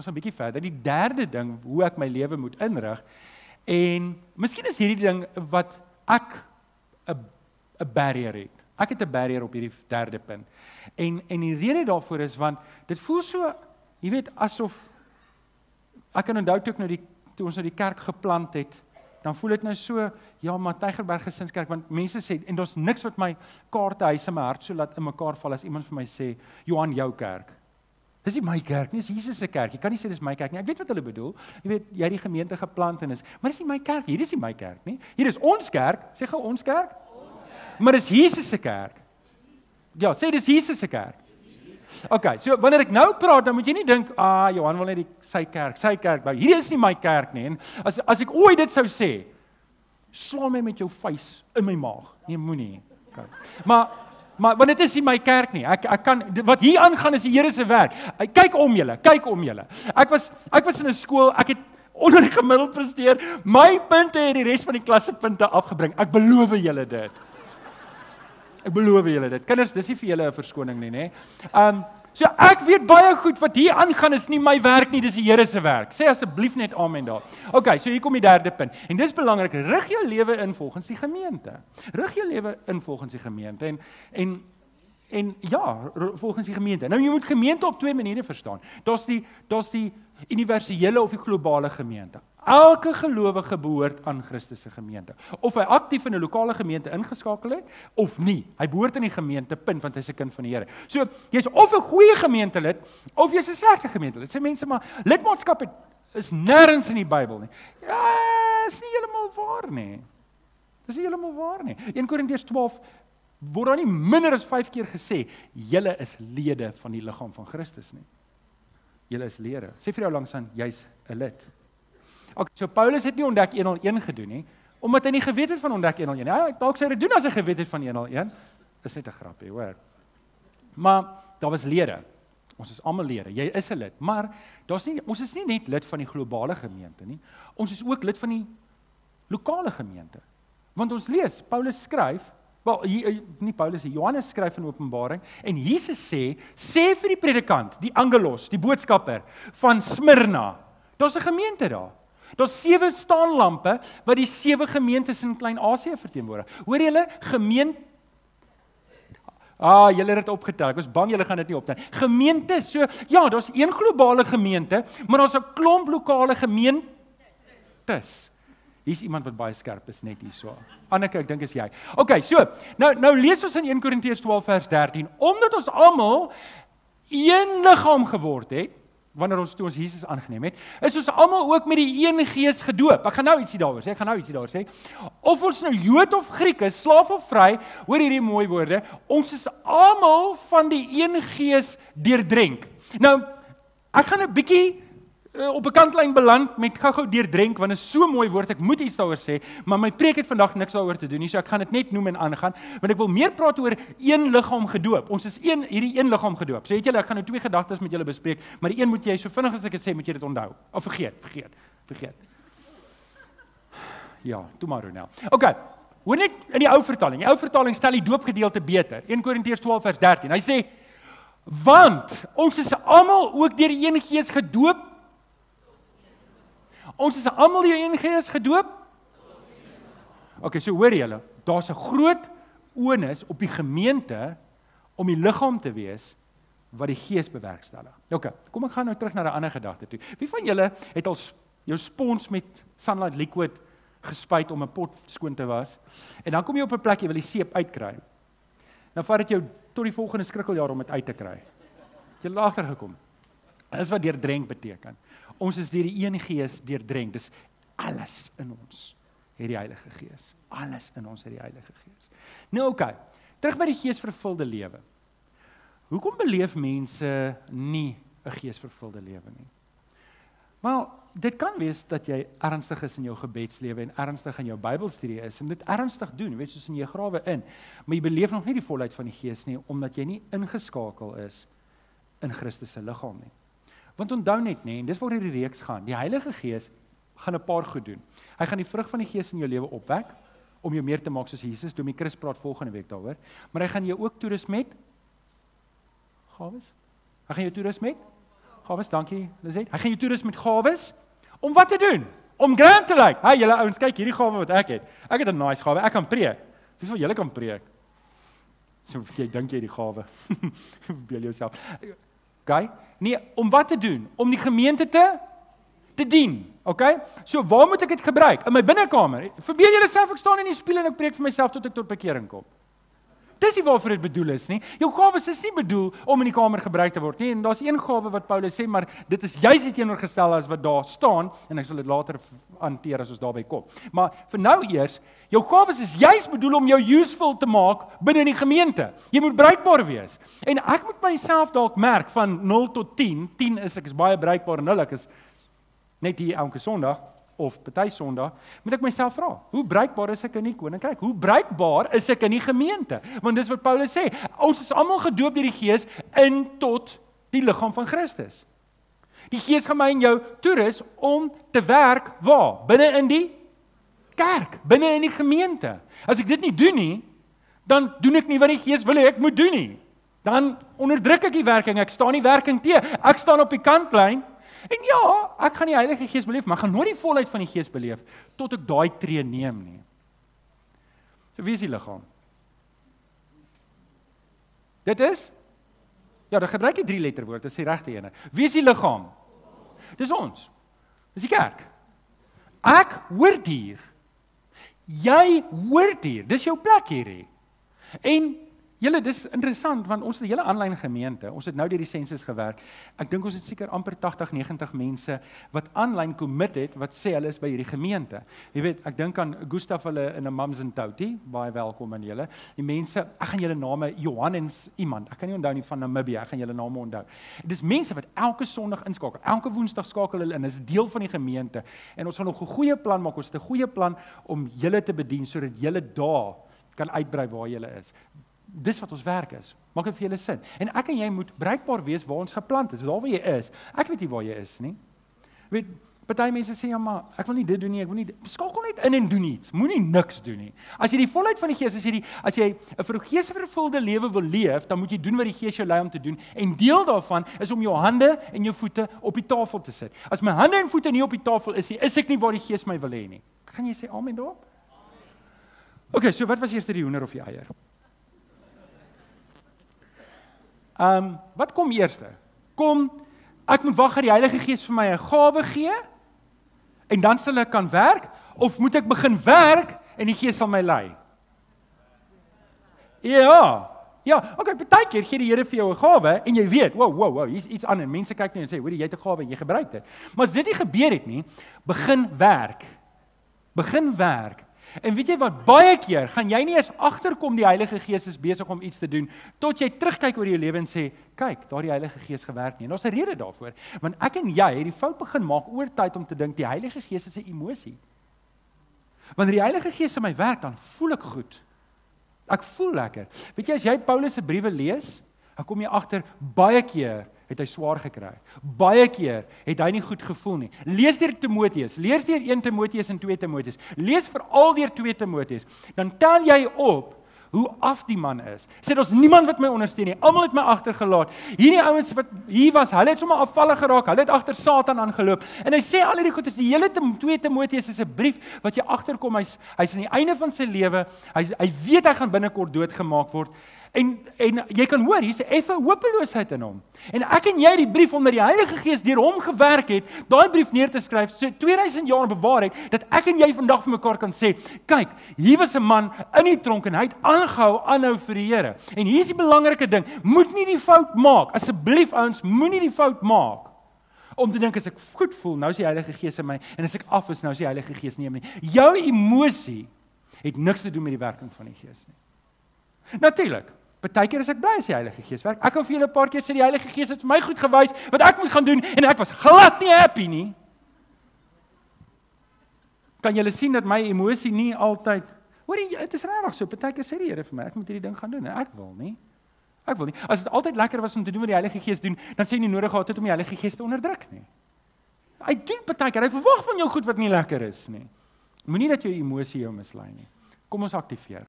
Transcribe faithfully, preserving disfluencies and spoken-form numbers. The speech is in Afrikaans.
ons gaan 'n bietjie verder. Die derde ding, hoe ek my lewe moet inrig, en miskien is hierdie ding wat ek 'n 'n barrier het. Ek het 'n barrier op hierdie derde punt. En en die rede daarvoor is want dit voel so, jy weet, asof ek kan onthou toe ek nou die toe ons nou die kerk geplant het, dan voel dit nou so, ja, maar Tygerberg Gesinskerk, want mense sê, en daar's niks wat my kaartehuis in my hart so laat in mekaar val as iemand vir my sê, Johan, jou kerk. Dis nie my kerk nie, dis Jesus se kerk. Jy kan nie sê dis my kerk nie. Ek weet wat hulle bedoel. Jy weet, jy het die gemeente geplant en is, maar dis nie my kerk. Hier is nie my kerk nie. Hier is ons kerk. Sê gou ons kerk. Ons kerk. Maar dis Jesus se kerk. Ja, sê dis Jesus se kerk. Okay, so wanneer ek nou praat, dan moet jy nie dink, ah, Johan wil net die sy kerk, sy kerk bou. Hier is nie my kerk nie. En as as ek ooit dit sou sê, slaan my met jou vuis in my maag. Nee, moenie. Okay. Maar Maar want dit is nie my kerk nie. Ek ek kan wat hier aangaan is die Here se werk. Kyk om julle, kyk om julle. Ek was ek was in 'n skool, ek het onder gemiddeld presteer. My punte het die res van die klasse punte afgebring. Ek beloof julle dit. Ek beloof julle dit. Kinders, dis nie vir julle 'n verskoning nie, nê. Um so ek weet baie goed wat hier aangaan is nie my werk nie, dis die Here se werk. Sê asseblief net amen daar. Okay, so hier kom die derde punt. En dis belangrik, rig jou lewe in volgens die gemeente. Rig jou lewe in volgens die gemeente en en en ja, volgens die gemeente. Nou jy moet gemeente op twee maniere verstaan. Daar's die daar's die universele of die globale gemeente. Elke gelowige behoort aan Christus se gemeente. Of hy aktief in 'n lokale gemeente ingeskakel het of nie. Hy behoort in die gemeente, punt, want hy's 'n kind van die Here. So, jy's of 'n goeie gemeentelid of jy's 'n slegte gemeentelid. Sê mense maar, lidmaatskap het, is nêrens in die Bybel nie. Ja, is nie heeltemal waar nie. Dis nie heeltemal waar nie. Eerste Korintiërs twaalf word daar nie minder as vyf keer gesê, julle is lede van die liggaam van Christus nie. Julle is lede. Sê vir jou langs aan, jy's 'n lid. Okay, so Paulus het nie ontdek een nul een gedoen nie, omdat hy nie geweet het van ontdek een nul een. Ja, dalk sou hy dit doen as hy geweet het van een nul een. Dis net 'n grapie, hoor. Maar daar was lede. Ons is almal lede. Jy is 'n lid, maar daar's nie ons is nie net lid van die globale gemeente nie. Ons is ook lid van die lokale gemeente. Want ons lees, Paulus skryf, wel nie Paulus nie, Johannes skryf in Openbaring en Jesus sê, sê vir die predikant, die angelos, die boodskapper van Smyrna. Daar's 'n gemeente daar. Daar's sewe staanlampe wat die sewe gemeentes in Klein-Asië verteenwoordig. Hoor julle, gemeente Ah, julle het dit opgetel. Ek was bang julle gaan dit nie optel. Gemeente, so ja, daar's een globale gemeente, maar daar's 'n klomp lokale gemeentes. Hier's iemand wat baie skerp is net hierso. Anneke, ek dink is jy. Okay, so, nou nou lees ons in Eerste Korintiërs twaalf vers dertien, omdat ons almal een liggaam geword het, wanneer ons toe ons Jesus aangeneem het, is ons almal ook met die een gees gedoop. Ek gaan nou ietsie daaroor sê, ek gaan nou ietsie daaroor sê. Of ons nou Jood of Griek is, slaaf of vry, hoor hierdie mooi woorde, ons is almal van die een gees deurdrenk. Nou, ek gaan 'n bietjie uh, op 'n kantlyn beland met gou-gou deurdrenk, want dit is so 'n mooi woord, ek moet iets daaroor sê, maar my preek het vandag niks daaroor te doen nie, so ek gaan dit net noem en aangaan, want ek wil meer praat oor een liggaam gedoop. Ons is een hierdie een liggaam gedoop. So het julle, ek gaan nou twee gedagtes met julle bespreek, maar die een moet jy so vinnig as ek dit sê, moet jy dit onthou. Of vergeet, vergeet, vergeet. Ja, toe maar Ronel. Okay. Hoor net in die ou vertaling. Die ou vertaling stel die doopgedeelte beter. Eerste Korintiërs twaalf vers dertien. Hy sê, want ons is almal ook deur die een gees gedoop. Ons is almal deur die een gees gedoop. Okay, so hoor julle, daar's 'n groot onus op die gemeente om die liggaam te wees wat die gees bewerkstellig. Okay, kom ek gaan nou terug na 'n ander gedagte toe. Wie van julle het al jou spons met Sunlight Liquid gespuit om 'n pot skoon te was? En dan kom jy op 'n plek jy wil die seep uitkry. Nou vat dit jou tot die volgende skrikkeljaar om dit uit te kry. Jy het agter gekom. Dis wat deurdrenk beteken. Ons is deur die een gees deurdrenk. Dis alles in ons het die Heilige Gees. Alles in ons het die Heilige Gees. Nou oké, okay, terug by die geesvervulde lewe. Hoekom beleef mense nie 'n geesvervulde lewe nie? Maar dit kan wees dat jy ernstig is in jou gebedslewe en ernstig in jou Bybelstudie is en dit ernstig doen, weet soos in jy grawe in, maar jy beleef nog nie die volheid van die Gees nie, omdat jy nie ingeskakel is in Christus se liggaam nie. Want onthou net nie, en dis waar hierdie reeks gaan, die Heilige Gees gaan 'n paar goed doen. Hy gaan die vrug van die Gees in jou lewe opwek, om jou meer te maak soos Jesus. Domie Chris praat volgende week daaroor. Maar hy gaan jou ook toerus met gawes. Hy gaan jou toerus met Gawes, dankie, Lizet. Hy gaan jou toerus met gawes, om wat te doen? Om grand te lyk. Hey, julle ouens, kyk hierdie gawe wat ek het. Ek het 'n nice gawe, ek kan preek. Wie van julle kan preek? So, jy dink jy die gawe. Beel jouself. Okay? Nee, om wat te doen? Om die gemeente te te dien. Okay? So, waar moet ek dit gebruik? In my binnekamer. Verbeel julle self, ek staan in die spieël en ek preek vir myself tot ek tot bekering kom. Dis nie waarvoor dit bedoel is nie. Jou gawes is nie bedoel om in die kamer gebruik te word nie. En daar's een gawe wat Paulus sê, maar dit is juis die teenoorgestelde as wat daar staan, en ek sal dit later hanteer as ons daarby kom. Maar vir nou eers, jou gawes is juis bedoel om jou useful te maak binne die gemeente. Jy moet bruikbaar wees. En ek moet myself dalk merk van nul tot tien. tien is ek is baie bruikbaar en nul ek is net hier elke Sondag of party Sondag, moet ek myself vra, hoe bruikbaar is ek in die koninkryk? Hoe bruikbaar is ek in die gemeente? Want dis wat Paulus sê, ons is almal gedoop deur die Gees in tot die liggaam van Christus. Die Gees gaan my en jou toerus om te werk waar? Binne in die kerk, binne in die gemeente. As ek dit nie doen nie, dan doen ek nie wat die Gees wil hê ek moet doen nie. Dan onderdruk ek die werking, ek staan nie werking te, ek staan op die kantlyn. En ja, ek gaan die Heilige Gees beleef, maar ek gaan nooit die volheid van die Gees beleef, tot ek daai tree neem nie. So wie is die liggaam? Dit is? Ja, dan gebruik jy drie letterwoord, dis die regte ene. Wie is die liggaam? Dis ons. Dis die kerk. Ek hoort hier. Jy hoort hier. Dis jou plek hierdie. En julle, dis interessant, want ons het 'n hele aanlyn gemeente, ons het nou deur die sensus gewerk, ek dink ons het seker amper agtig, negentig mense, wat aanlyn commit het, wat sê hulle is by hierdie gemeente. Jy weet, ek dink aan Gustaf hulle in 'n Mums and Touty, baie welkom aan julle, die mense, ek gaan julle name, Johannens iemand, ek kan nie onthou nie van Namibië, ek gaan julle name onthou. Dis mense wat elke Sondag inskakel, elke Woensdag skakel hulle in, is deel van die gemeente, en ons gaan nog 'n goeie plan maak, ons het 'n goeie plan om julle te bedien, sodat julle daar kan uitbrei waar julle is. Dis wat ons werk is. Maak dit vir julle sin. En ek en jy moet bruikbaar wees waar ons geplant is, waar waar jy is. Ek weet nie waar jy is nie. Weet, party mense sê ja, maar ek wil nie dit doen nie, ek wil nie dit. Skakel net in en doen iets. Moenie niks doen nie. As jy die volheid van die Gees, as jy die as jy 'n geesvervulde lewe wil leef, dan moet jy doen wat die Gees jou lei om te doen. En deel daarvan is om jou hande en jou voete op die tafel te sit. As my hande en voete nie op die tafel is nie, is ek nie waar die Gees my wil hê nie. Kan jy sê amen daarop? Okay, so wat was eers die hoender of die eier? Um, wat kom eerste? Kom, ek moet wag dat die Heilige Gees vir my 'n gawe gee, en dan sal ek kan werk, of moet ek begin werk, en die Gees sal my lei? Ja, ja, okay, partykeer gee die Here vir jou 'n gawe, en jy weet, wow, wow, wow, hier's iets aan, en mense kyk net en sê, hoor, jy het 'n gawe, en jy gebruik dit. Maar as dit nie gebeur het nie, begin werk. Begin werk. En weet jy wat, baie keer gaan jy nie eens agterkom die Heilige Gees is besig om iets te doen, tot jy terugkyk oor jou lewe en sê, kyk, daar die Heilige Gees gewerk nie. En daar's 'n rede daarvoor, want ek en jy het die fout begin maak oor tyd om te dink, die Heilige Gees is 'n emosie. Wanneer die Heilige Gees in my werk, dan voel ek goed. Ek voel lekker. Weet jy, as jy Paulus se briewe lees, dan kom jy agter, baie keer het hy swaar gekry. Baie keer het hy nie goed gevoel nie. Lees deur Timoteus, lees deur een Timoteus en twee Timoteus, lees veral deur twee Timoteus, dan tel jy op hoe af die man is. Sê, daar's niemand wat my ondersteun nie, almal het my agtergelaat. Hierdie ouens wat hier was, hulle het sommer afvallig geraak, hulle het agter Satan aangeloop. En hy sê al hierdie goed, is die hele twee Timoteus is 'n brief wat jy agterkom, hy's hy's aan die einde van sy lewe, hy hy weet hy gaan binnekort doodgemaak word. En, en jy kan hoor, hier's 'n effe hopeloosheid in hom. En ek en jy die brief omdat die Heilige Gees deur hom gewerk het, daai brief neer te skryf, so tweeduisend jaar bewaar het, dat ek en jy vandag vir mekaar kan sê, kyk, hier was 'n man in die tronk en hy het aangehou, aanhou vir die Here. En hier is die belangrike ding, moet nie die fout maak, asseblief ouens, moenie die fout maak, om te dink, as ek goed voel, nou is die Heilige Gees in my, en as ek af is, nou is die Heilige Gees nie in my. Jou emosie het niks te doen met die werking van die Gees nie. Natuurlik, partykeer is ek bly as die Heilige Gees werk. Ek kan vir julle 'n paar keer sê die Heilige Gees het vir my goed gewys wat ek moet gaan doen en ek was glad nie happy nie. Kan julle sien dat my emosie nie altyd, hoor jy, dit is regtig so, partykeer sê die Here vir my, ek moet hierdie ding gaan doen en ek wil nie. Ek wil nie. As dit altyd lekker was om te doen wat die Heilige Gees doen, dan sê jy nie nodig gehad het om die Heilige Gees te onderdruk nie. Hy doen partykeer, hy verwag van jou goed wat nie lekker is nie. Moenie dat jou emosie jou mislei nie. Kom ons aktiveer.